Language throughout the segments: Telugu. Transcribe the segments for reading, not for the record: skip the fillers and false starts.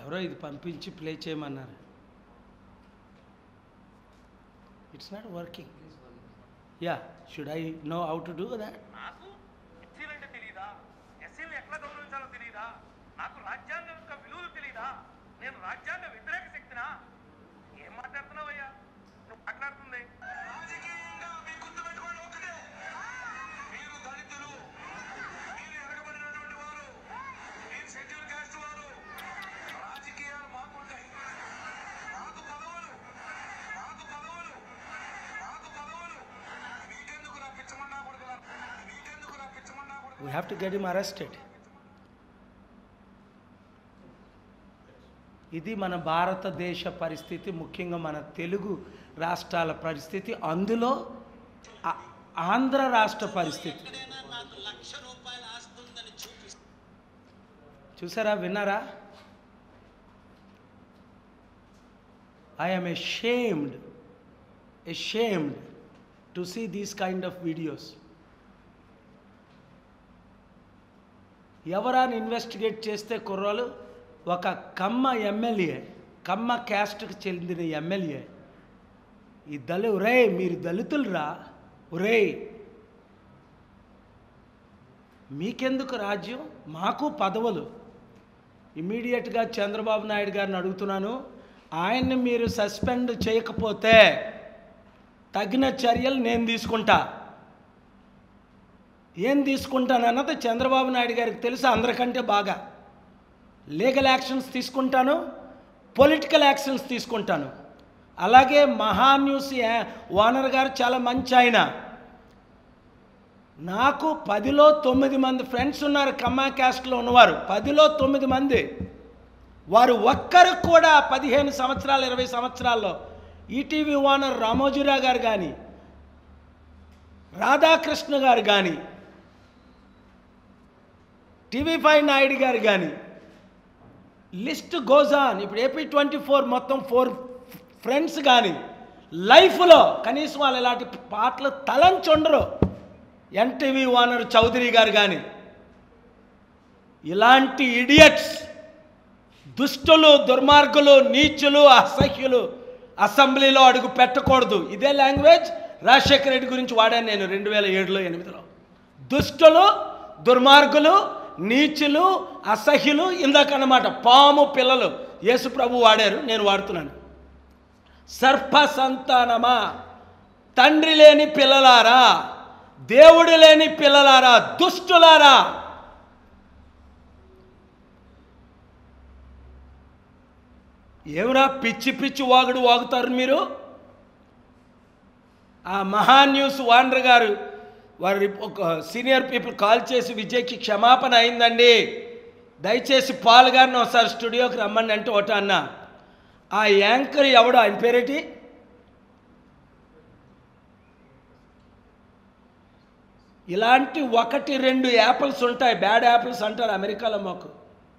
ఎవరో ఇది పంపించి ప్లే చేయమన్నారు. It's not working. Yeah, should I know how to do that? నాకు ఎస్సీలు అంటే తెలియదా? ఎస్సీలు ఎట్లా గౌరవించాలో తెలియదా? నాకు రాజ్యాంగం యొక్క విలువలు తెలియదా? నేను రాజ్యాంగ వ్యతిరేక శక్తినా? ఏం మాట్లాడుతున్నావయ్యా నువ్వు మాట్లాడుతుంది? రాజకీయంగా మీ గుర్తుపెట్టుకోండి ఒకటే, మీరు దళితులు, మీరు ఎరగబడినటువంటి వారు, మీరు షెడ్యూల్ కాస్ట్ వారు. రాజకీయాలు మాకుంటాయి. నాకు పదవులు, నాకు పదవులు, నాకు పదవులు. మీకెందుకు నా పిచ్చమన్నా కొడుకులా? మీకెందుకు నా పిచ్చమన్నా కొడుకు? We have to get him arrested. ఇది మన భారతదేశ పరిస్థితి, ముఖ్యంగా మన తెలుగు రాష్ట్రాల పరిస్థితి, అందులో ఆంధ్ర రాష్ట్ర పరిస్థితి. చూసారా, విన్నారా? I am ashamed to see these kind of videos. ఎవరాని ఇన్వెస్టిగేట్ చేస్తే కుర్రాలు ఒక కమ్మ ఎమ్మెల్యే, కమ్మ క్యాస్ట్కి చెందిన ఎమ్మెల్యే, ఈ ఒరే మీరు దళితులరా, ఒరే మీకెందుకు రాజ్యం, మాకు పదవులు. ఇమ్మీడియట్గా చంద్రబాబు నాయుడు గారిని అడుగుతున్నాను, ఆయన్ని మీరు సస్పెండ్ చేయకపోతే తగిన చర్యలు నేను తీసుకుంటా. ఏం తీసుకుంటానన్నది చంద్రబాబు నాయుడు గారికి తెలుసు అందరికంటే బాగా. లీగల్ యాక్షన్స్ తీసుకుంటాను, పొలిటికల్ యాక్షన్స్ తీసుకుంటాను. అలాగే మహా న్యూస్ ఓనర్ గారు చాలా మంచి ఆయన. నాకు 10లో 9 మంది ఫ్రెండ్స్ ఉన్నారు కమ్మా క్యాస్ట్లో ఉన్నవారు, 10లో 9 మంది. వారు ఒక్కరు కూడా 15 సంవత్సరాలు 20 సంవత్సరాల్లో ఈటీవీ ఓనర్ రామోజీరావు గారు కానీ, రాధాకృష్ణ గారు కానీ, టీవీ5 నాయుడు గారు కానీ, లిస్ట్ గోజ్ ఆన్. ఇప్పుడు AP24 మొత్తం 4 ఫ్రెండ్స్ కానీ లైఫ్లో కనీసం వాళ్ళు ఇలాంటి పాటలు తలంచుండరు. ఎన్టీవీ ఓనర్ చౌదరి గారు కానీ, ఇలాంటి ఇడియట్స్, దుష్టులు, దుర్మార్గులు, నీచులు, అసహ్యులు అసెంబ్లీలో అడుగు పెట్టకూడదు. ఇదే లాంగ్వేజ్ రాజశేఖర రెడ్డి గురించి వాడాను నేను 2007లో 2008లో. దుష్టులు, దుర్మార్గులు, నీచులు, అసహ్యులు, ఇందాకన్నమాట పాము పిల్లలు యేసు ప్రభు వాడారు, నేను వాడుతున్నాను. సర్ప సంతానమా, తండ్రి లేని పిల్లలారా, దేవుడు లేని పిల్లలారా, దుష్టులారా, ఏమరా పిచ్చి పిచ్చి వాగుడు వాగుతారు మీరు. ఆ మహా న్యూస్ ఓనర్ గారు వారి ఒక సీనియర్ పీపుల్ కాల్ చేసి విజయ్కి క్షమాపణ అయిందండి, దయచేసి పాల్ గారిని ఒకసారి స్టూడియోకి రమ్మని అంటే ఒకట అన్న. ఆ యాంకర్ ఎవడో, ఆయన పేరేటి, ఇలాంటి 1-2 యాపిల్స్ ఉంటాయి, బ్యాడ్ యాపిల్స్ అంటారు అమెరికాలో మాకు.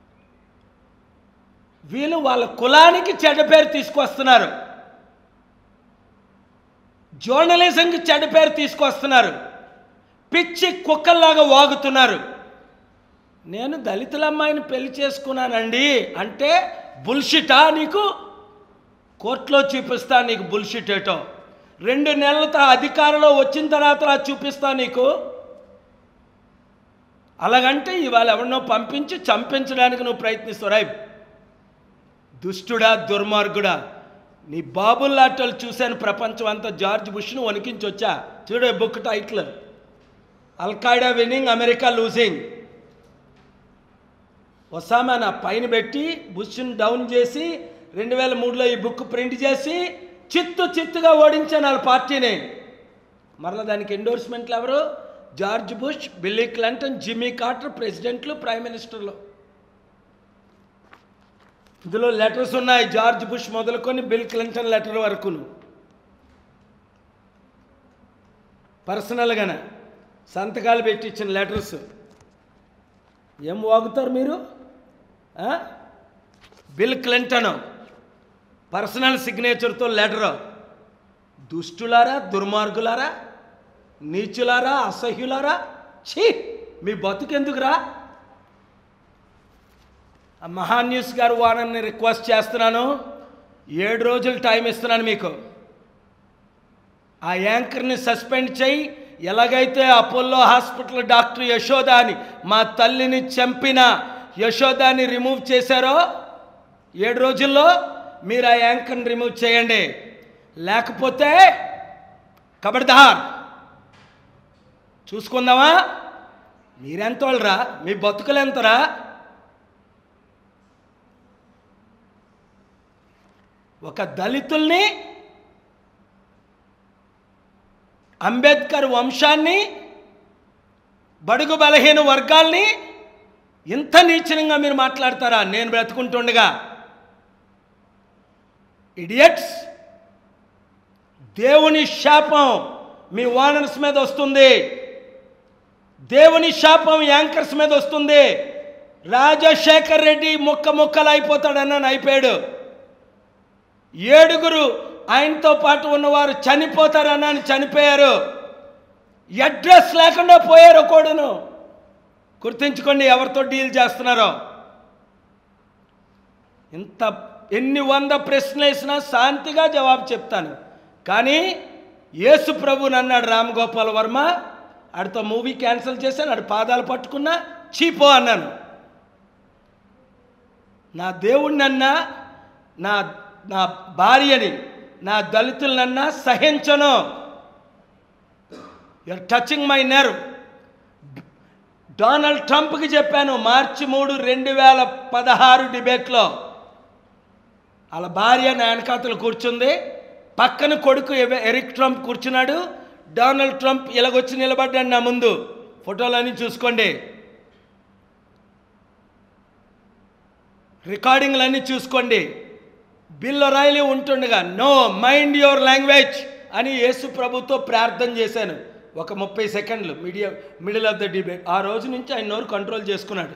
వీళ్ళు వాళ్ళ కులానికి చెడ్డ పేరు తీసుకొస్తున్నారు, జర్నలిజంకి చెడ్డ పేరు తీసుకొస్తున్నారు, పిచ్చి కుక్కల్లాగా వాగుతున్నారు. నేను దళితుల అమ్మాయిని పెళ్లి చేసుకున్నానండి అంటే బుల్షిటా నీకు? కోర్టులో చూపిస్తా నీకు బుల్షిట్ ఏటో. 2 నెలలతో అధికారంలో వచ్చిన తర్వాత చూపిస్తా నీకు. అలాగంటే ఇవాళ ఎవరినో పంపించి చంపించడానికి నువ్వు ప్రయత్నిస్తావు. దుష్టుడా, దుర్మార్గుడా, నీ బాబుల్లాటలు చూశాను ప్రపంచం అంతా. జార్జ్ బుష్ను వణికించి వచ్చా. చూడే book title, Al Qaeda winning, America losing. Osama నా పైన పెట్టి బుష్ను డౌన్ చేసి 2003లో ఈ బుక్ ప్రింట్ చేసి చిత్తుగా ఓడించాను వాళ్ళ పార్టీని. మరలా దానికి ఎండోర్స్మెంట్లు ఎవరు? George Bush, Billy Clinton, Jimmy Carter, ప్రెసిడెంట్లు, ప్రైమ్ మినిస్టర్లు. ఇందులో లెటర్స్ ఉన్నాయి, జార్జ్ బుష్ మొదలుకొని బిల్ క్లింటన్ లెటర్ వరకును. పర్సనల్గానే సంతకాలు పెట్టి ఇచ్చిన లెటర్స్. ఏం వాగుతారు మీరు? బిల్ క్లింటన్ పర్సనల్ సిగ్నేచర్తో లెటరు. దుష్టులారా, దుర్మార్గులారా, నీచులారా, అసహ్యులారా, ఛీ మీ బతుకెందుకురా? మహాన్యూస్ గారు వానని రిక్వెస్ట్ చేస్తున్నాను, 7 రోజులు టైం ఇస్తున్నాను మీకు. ఆ యాంకర్ని సస్పెండ్ చేయి. ఎలాగైతే అపోలో హాస్పిటల్ డాక్టర్ యశోదాని, మా తల్లిని చంపిన యశోదాని రిమూవ్ చేశారో 7 రోజుల్లో మీరు ఆ యాంకర్ని రిమూవ్ చేయండి. లేకపోతే ఖబర్దార్. చూసుకుందామా? మీరెంతోళ్ళరా? మీ బతుకులు ఎంతరా? ఒక దళితుల్ని, అంబేద్కర్ వంశాన్ని, బడుగు బలహీన వర్గాల్ని ఇంత నీచంగా మీరు మాట్లాడతారా నేను బ్రతుకుంటుండగా? ఇడియట్స్. దేవుని శాపం మీ ఓనర్స్ మీద వస్తుంది. దేవుని శాపం యాంకర్స్ మీద వస్తుంది. రాజశేఖర్ రెడ్డి ముక్కలు అయిపోతాడన్నాను, అయిపోయాడు. 7 ఆయనతో పాటు ఉన్నవారు చనిపోతారన్నాను, చనిపోయారు. అడ్రస్ లేకుండా పోయారు కూడాను. గుర్తుంచుకోండి ఎవరితో డీల్ చేస్తున్నారో. ఎన్ని 100 ప్రశ్నలు వేసినా శాంతిగా జవాబు చెప్తాను. కానీ యేసు ప్రభుని అన్నాడు రామ్ గోపాల్ వర్మ, ఆడితో మూవీ క్యాన్సిల్ చేశాను, ఆడి పాదాలు పట్టుకున్నా, చీపో అన్నాను. నా దేవుణ్ణన్నా, నా భార్యని, నా దళితులనన్నా సహించను. You're touching my nerve. Donald ట్రంప్కి చెప్పాను మార్చి 3, 2016 డిబేట్లో. వాళ్ళ భార్య నా వెనకాతలు కూర్చుంది, పక్కన కొడుకు ఎరిక్ ట్రంప్ కూర్చున్నాడు. డొనాల్డ్ ట్రంప్ ఇలాగొచ్చి నిలబడ్డాడు నా ముందు. ఫోటోలన్నీ చూసుకోండి, రికార్డింగ్లన్నీ చూసుకోండి. బిల్ రాయలి ఉంటుండగా నో మైండ్ యువర్ లాంగ్వేజ్ అని యేసు ప్రభుతో ప్రార్థన చేశాను. ఒక 30 సెకండ్లు మిడిల్ ఆఫ్ ద డిబేట్. ఆ రోజు నుంచి ఆయన నోరు కంట్రోల్ చేసుకున్నాడు.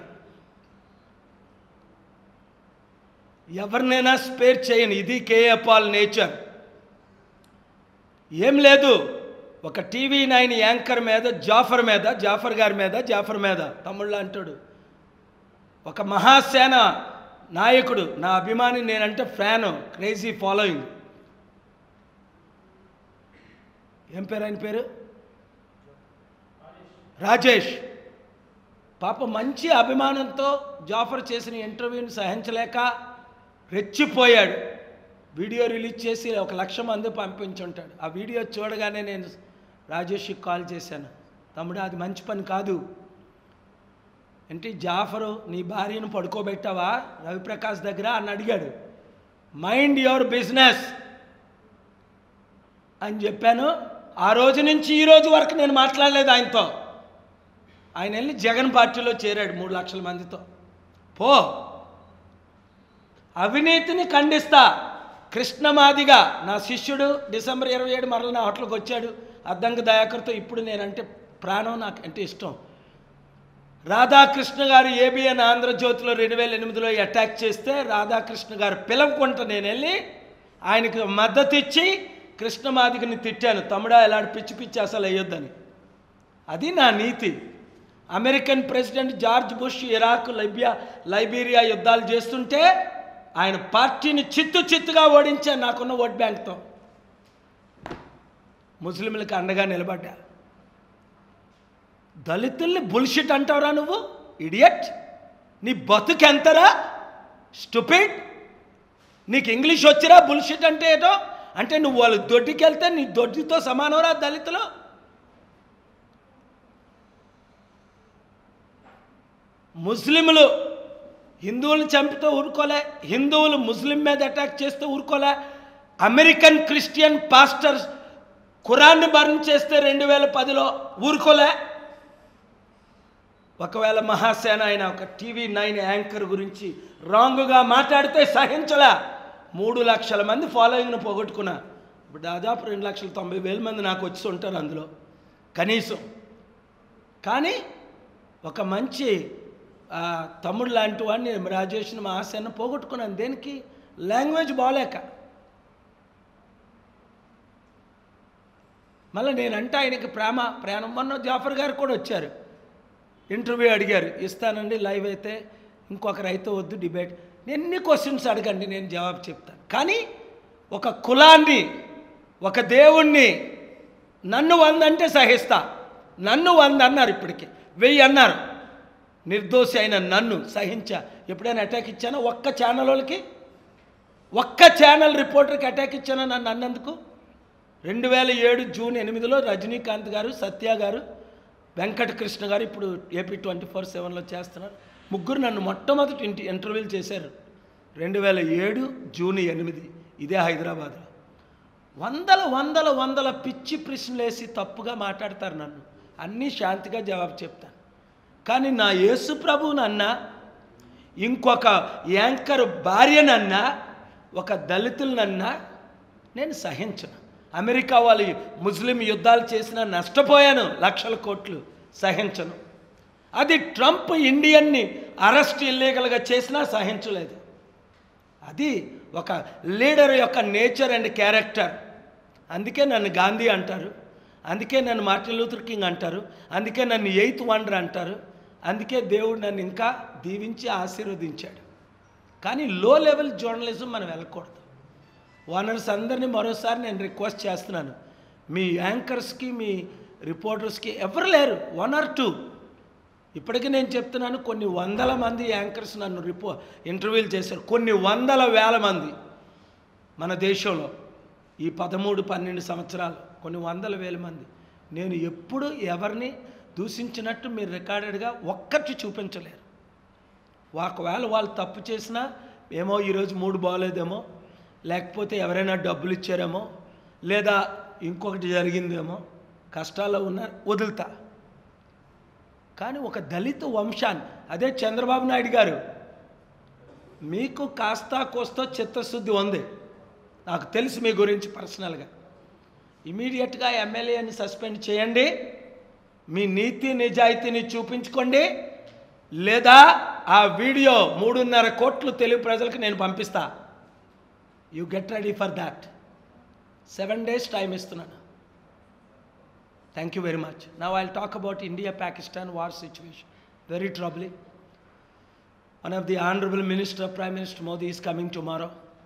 ఎవరినైనా స్పేర్ చేయను. ఇది కేఏ పాల్ నేచర్. ఏం లేదు, ఒక టీవీ 9 యాంకర్ మీద, జాఫర్ గారి మీద తమ్ముళ్ళ అంటాడు. ఒక మహాసేన నాయకుడు, నా అభిమాని, నేనంటే ఫ్యాను, క్రేజీ ఫాలోయింగ్. ఏం పేరు ఆయన పేరు? రాజేష్. పాప మంచి అభిమానంతో జాఫర్ చేసిన ఇంటర్వ్యూని సహించలేక రెచ్చిపోయాడు. వీడియో రిలీజ్ చేసి 1,00,000 మంది పంపించుంటాడు. ఆ వీడియో చూడగానే నేను రాజేష్కి కాల్ చేశాను, తమ్ముడు అది మంచి పని కాదు. అంటే జాఫరు నీ భార్యను పడుకోబెట్టావా రవిప్రకాష్ దగ్గర అని అడిగాడు. మైండ్ యువర్ బిజినెస్ అని చెప్పాను. ఆ రోజు నుంచి ఈ రోజు వరకు నేను మాట్లాడలేదు ఆయనతో. ఆయన వెళ్ళి జగన్ పార్టీలో చేరాడు 3 లక్షల మందితో. పో. అవినీతిని ఖండిస్తా. కృష్ణమాదిగా నా శిష్యుడు డిసెంబర్ 27 మరల నా హోటల్కి వచ్చాడు అద్దంకి దయాకర్తో. ఇప్పుడు నేనంటే ప్రాణం, నాకు అంటే ఇష్టం. రాధాకృష్ణ గారు ఏబిఎన్ ఆంధ్రజ్యోతిలో 2008లో అటాక్ చేస్తే రాధాకృష్ణ గారు పిలవకుంట నేను వెళ్ళి ఆయనకు మద్దతు ఇచ్చి కృష్ణమాదిగని తిట్టాను, తమ్ముడా ఇలాంటి పిచ్చి అసలు వేయొద్దని. అది నా నీతి. American president George Bush Iraq, Liberia యుద్ధాలు చేస్తుంటే ఆయన పార్టీని చిత్తుగా ఓడించా నాకున్న ఓట్ బ్యాంక్తో. ముస్లింలకు అండగా నిలబడ్డా. దళితుల్ని బుల్షిట్ అంటావురా నువ్వు, ఇడియట్. నీ బతుకెంతరా స్టూపిడ్. నీకు ఇంగ్లీష్ వచ్చిరా బుల్షిట్ అంటే ఏటో? అంటే నువ్వు వాళ్ళు దొడ్డికి వెళ్తే నీ దొడ్డితో సమానవరా దళితులు? ముస్లింలు హిందువులను చంపితే ఊరుకోలే, హిందువులు ముస్లిం మీద అటాక్ చేస్తే ఊరుకోలే, అమెరికన్ క్రిస్టియన్ పాస్టర్స్ ఖురాన్ని బర్న్ చేస్తే 2010లో ఊరుకోలే. ఒకవేళ మహాసేన ఆయన ఒక టీవీ 9 యాంకర్ గురించి రాంగ్గా మాట్లాడితే సహించలే. 3 లక్షల మంది ఫాలోయింగ్ను పోగొట్టుకున్నా. ఇప్పుడు దాదాపు 2,90,000 మంది నాకు వచ్చి ఉంటారు అందులో కనీసం. కానీ ఒక మంచి తమ్ముడు లాంటి వాడిని రాజేష్ని మహాసేన పోగొట్టుకున్నాను. దేనికి? లాంగ్వేజ్ బాగలేక. మళ్ళీ నేనంటే ఆయనకి ప్రాణం. మొన్న జాఫర్ గారు కూడా వచ్చారు, ఇంటర్వ్యూ అడిగారు, ఇస్తానండి లైవ్ అయితే. ఇంకొకరైతే వద్దు డిబేట్. ఎన్ని క్వశ్చన్స్ అడగండి, నేను జవాబు చెప్తాను. కానీ ఒక కులాన్ని, ఒక దేవుణ్ణి నన్ను 100 అంటే సహిస్తా. నన్ను 100 అన్నారు, ఇప్పటికి 1000 అన్నారు. నిర్దోషి అయిన నన్ను సహించా. ఎప్పుడైనా అటాక్ ఇచ్చానా? ఒక్క ఛానల్ వాళ్ళకి, ఒక్క ఛానల్ రిపోర్టర్కి అటాక్ ఇచ్చానా నన్ను అన్నందుకు? 2007 జూన్ 8లో రజనీకాంత్ గారు, సత్య గారు, వెంకటకృష్ణ గారు ఇప్పుడు ఏపీ 24/7లో చేస్తున్నారు. ముగ్గురు నన్ను మొట్టమొదటి ఇంటర్వ్యూలు చేశారు 2007 జూన్ 8, ఇదే హైదరాబాద్లో. వందల పిచ్చి ప్రశ్నలు వేసి తప్పుగా మాట్లాడతారు నన్ను. అన్నీ శాంతిగా జవాబు చెప్తాను. కానీ నా యేసు ప్రభువునన్నా, ఇంకొక యాంకర్ భార్యనన్నా, ఒక దళితులనన్నా నేను సహించను. అమెరికా వాళ్ళు ముస్లిం యుద్ధాలు చేసినా నష్టపోయాను, లక్షల కోట్లు, సహించను. అది ట్రంప్ ఇండియన్ని అరెస్ట్ ఇల్లీగల్గా చేసినా సహించలేదు. అది ఒక లీడర్ యొక్క నేచర్ అండ్ క్యారెక్టర్. అందుకే నన్ను గాంధీ అంటారు, అందుకే నన్ను మార్టిన్ లూథర్ కింగ్ అంటారు, అందుకే నన్ను 8th వండర్ అంటారు. అందుకే దేవుడు నన్ను ఇంకా దీవించి ఆశీర్వదించాడు. కానీ లో లెవెల్ జర్నలిజం మనం వెళ్ళకూడదు. ఓనర్స్ అందరినీ మరోసారి నేను రిక్వెస్ట్ చేస్తున్నాను, మీ యాంకర్స్కి, మీ రిపోర్టర్స్కి ఎవరు లేరు, 1 or 2. ఇప్పటికీ నేను చెప్తున్నాను, కొన్ని వందల మంది యాంకర్స్ నన్ను ఇంటర్వ్యూలు చేశారు. కొన్ని వందల వేల మంది మన దేశంలో ఈ 13-12 సంవత్సరాలు, కొన్ని వందల వేల మంది. నేను ఎప్పుడు ఎవరిని దూషించినట్టు మీరు రికార్డెడ్గా ఒక్కటి చూపించలేరు. ఒకవేళ వాళ్ళు తప్పు చేసినా ఏమో ఈరోజు మూడు బాగోలేదేమో, లేకపోతే ఎవరైనా డబ్బులు ఇచ్చారేమో, లేదా ఇంకొకటి జరిగిందేమో, కష్టాల్లో ఉన్న వదులుతా. కానీ ఒక దళిత వంశాన్ని, అదే చంద్రబాబు నాయుడు గారు, మీకు కాస్తా కోస్తా చిత్తశుద్ధి ఉంది, నాకు తెలుసు మీ గురించి పర్సనల్గా. ఇమీడియట్గా ఎమ్మెల్యేని సస్పెండ్ చేయండి, మీ నీతి నిజాయితీని చూపించుకోండి, లేదా ఆ వీడియో 3.5 కోట్లు తెలుగు ప్రజలకు నేను పంపిస్తా. You get ready for that. 7 days time ఇస్తున్నాను. Thank you very much. Now I'll talk about India-Pakistan war situation. Very troubling. One of the Honorable Minister, Prime Minister Modi is coming tomorrow.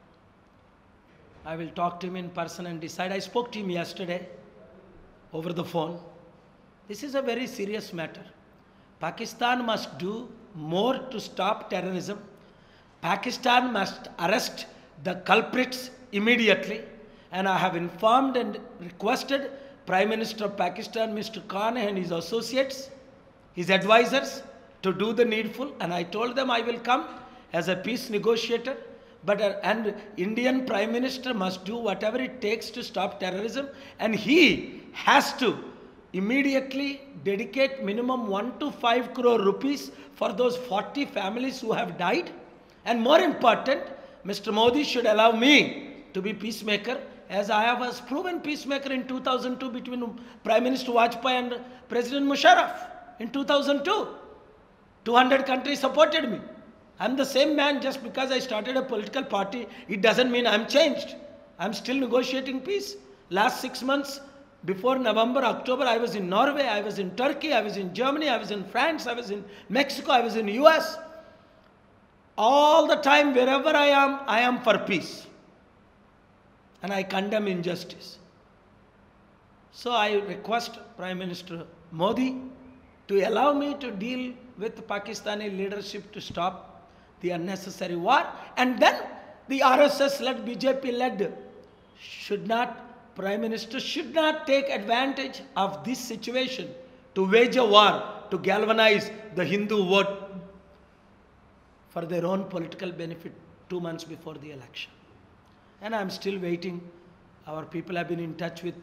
I will talk to him in person and decide. I spoke to him yesterday over the phone. This is a very serious matter. Pakistan must do more to stop terrorism. Pakistan must arrest the culprits immediately. And I have informed and requested Prime Minister of Pakistan, Mr. Khan, and his associates, his advisors, to do the needful. And I told them I will come as a peace negotiator. And Indian Prime Minister must do whatever it takes to stop terrorism. And he has to immediately dedicate minimum 1 to 5 crore rupees for those 40 families who have died. And more important, Mr. Modi should allow me to be peacemaker, as I was proven peacemaker in 2002 between Prime Minister Vajpayee and President Musharraf in 2002. 200 countries supported me. I'm the same man. Just because I started a political party, it doesn't mean I'm changed. I'm still negotiating peace. Last 6 months, before November, October, I was in Norway, I was in Turkey, I was in Germany, I was in France, I was in Mexico, I was in US. All the time, wherever I am for peace. And I condemn injustice. So I request Prime Minister Modi to allow me to deal with the Pakistani leadership to stop the unnecessary war. And then the RSS-led, BJP-led Prime Minister should not take advantage of this situation to wage a war, to galvanize the Hindu vote for their own political benefit 2 months before the election. And I'm still waiting. Our people have been in touch with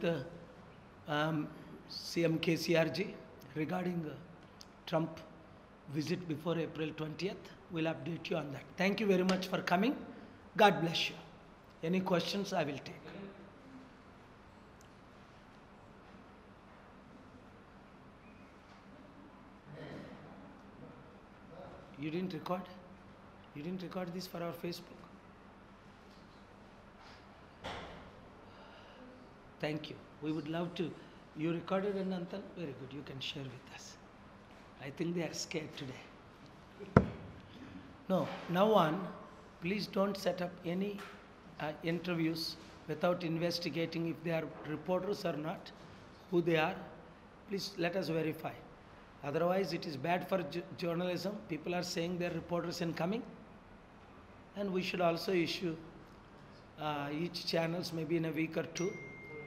CM KCRG regarding Trump visit before April 20th. We'll update you on that. Thank you very much for coming. God bless you. Any questions I will take. You didn't record? You didn't record this for our Facebook? Thank you. We would love to. You recorded it, Antal? Very good. You can share with us. I think they are scared today. No, now on, please don't set up any interviews without investigating if they are reporters or not, who they are. Please let us verify. Otherwise, it is bad for journalism. People are saying they're reporters and coming. And we should also issue each channels maybe in a week or two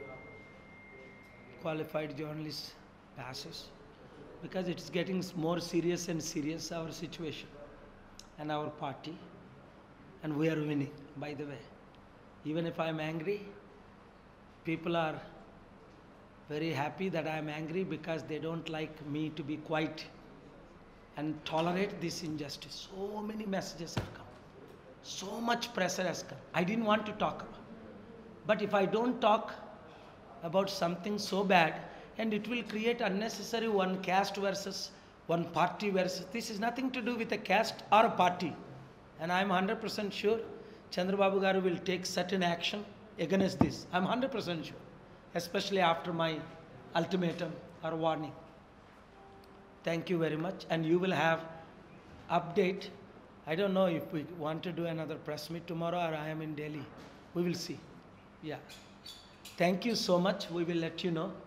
qualified journalist passes, because it is getting more serious and serious, our situation and our party, and we are winning, by the way. Even if I am angry, people are very happy that I am angry because they don't like me to be quiet and tolerate this injustice. So many messages have come. So much pressure has come. I didn't want to talk about. But if I don't talk about something so bad, and it will create unnecessary one caste versus one party versus, this is nothing to do with a caste or a party. And I'm 100% sure Chandra Babu garu will take certain action against this. I'm 100% sure, especially after my ultimatum or warning. Thank you very much, and you will have update. I don't know if we want to do another press meet tomorrow or I am in Delhi. We will see. Yeah. Thank you so much. We will let you know.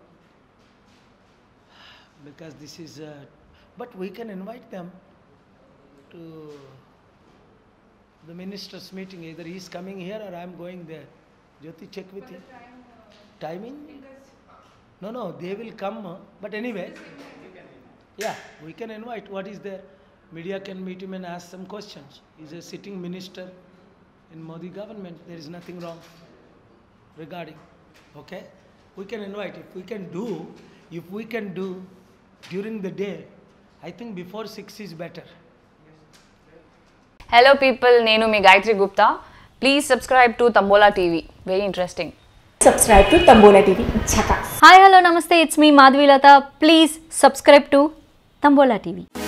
Because this is, but we can invite them to the ministers' meeting. Either he is coming here or I am going there. Jyoti, check with him. Timing? No, they will come. But anyway, yeah, we can invite. What is there? Media can meet him and ask some questions. He's a sitting minister in Modi government. There is nothing wrong regarding. Okay? We can invite. If we can do during the day, I think before 6 is better. Hello people, Nenu mi Gayatri Gupta. Please subscribe to Tambola TV. Very interesting. Subscribe to Tambola TV. Jagan. Hi, hello, namaste. It's me, Madhvi Lata. Please subscribe to Tambola TV.